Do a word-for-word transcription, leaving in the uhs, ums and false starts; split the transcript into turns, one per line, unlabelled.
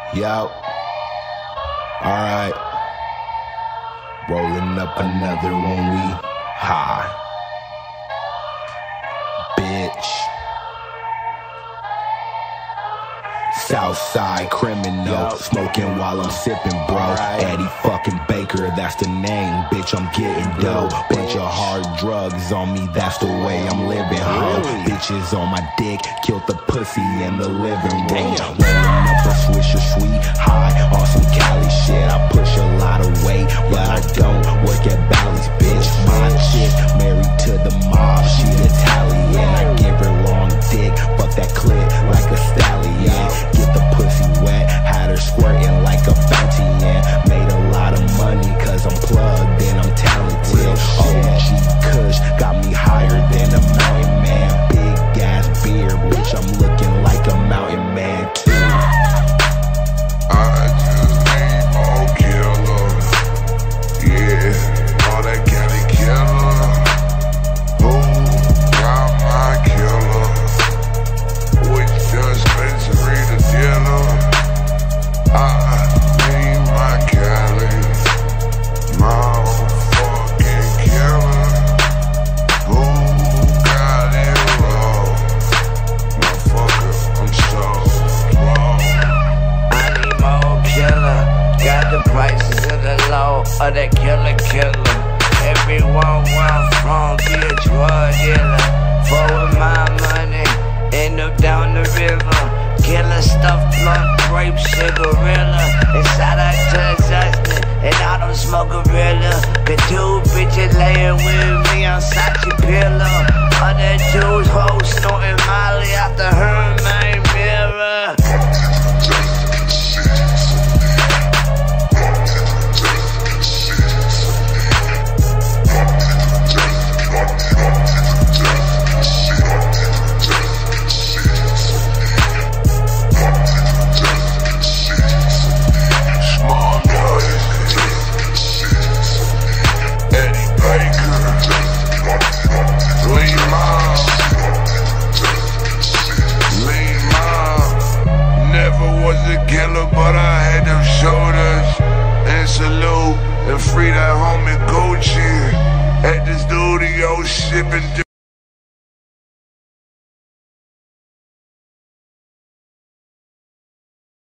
Yo. Alright. Rolling up another one, we high. Bitch. Southside criminal, smoking while I'm sipping, bro. Right. Eddie fucking Baker, that's the name, bitch. I'm getting dope. Bunch of hard drugs on me, that's the way I'm living, ho. Really? Bitches on my dick, killed the pussy in the living room. Rolling up a Swisher Sweet high on some Cali shit. I push a lot of weight, but I don't work at Bally's, bitch. My chick married to the mob, she Italian. I give her long dick, fuck that clit like a stallion. Get the pussy wet, had her squirting like a fountain. Made a lot of money cause I'm plugged and I'm talented. O G Kush got me higher than a mountain man. Big ass beard, bitch, I'm looking like a mountain man too.
I just need more killers. Yeah, all that Cali killer. Who got my killers? Which dispensary the dealer? I need my Cali. My fucking killer. Who got it all? Motherfucker, I'm so wrong.
I need more killer. Got the prices of the low of that killer killer. Everyone where I'm from be a drug dealer. Forward my money, end up down the river. Killer stuff, blunt, grape, cigarilla. Inside I touch Justin, and I don't smoke a gorilla. The two bitches laying with me on Sachi pillow. Other dudes hoes snorting Molly after her main mirror. But I had them shoulders and salute and free that homie Gucci at the studio shipping.